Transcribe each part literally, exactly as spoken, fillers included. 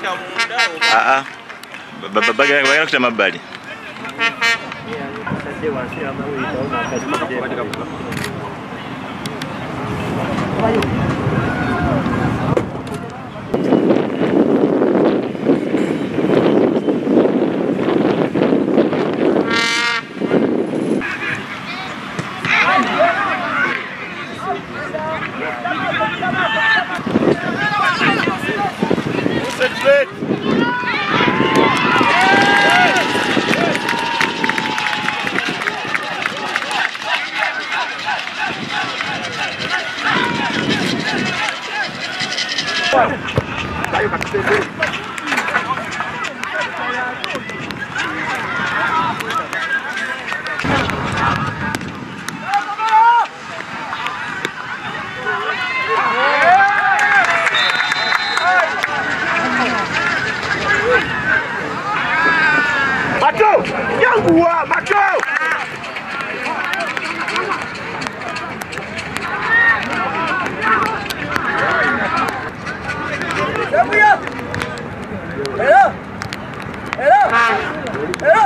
Ah ah. Bagala kuta mabali. Macho! Yangu wa macho! Hello! Hello! Hello!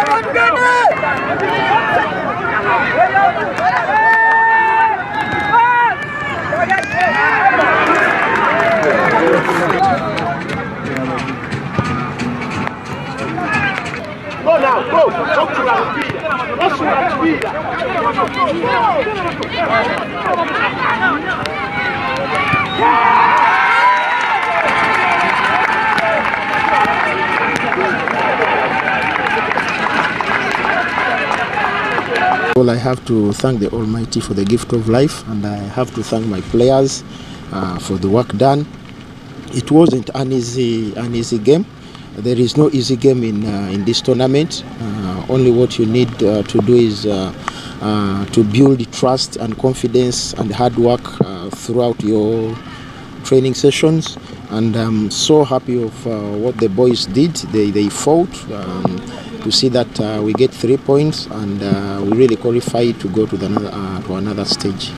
Go now, go! Go to our speed! Go to our speed! Well, I have to thank the Almighty for the gift of life, and I have to thank my players uh, for the work done. It wasn't an easy, an easy game. There is no easy game in uh, in this tournament. Uh, only what you need uh, to do is uh, uh, to build trust and confidence and hard work uh, throughout your training sessions. And I'm so happy of uh, what the boys did. They they fought um, to see that uh, we get three points, and uh, we really qualify to go to the uh, to another stage.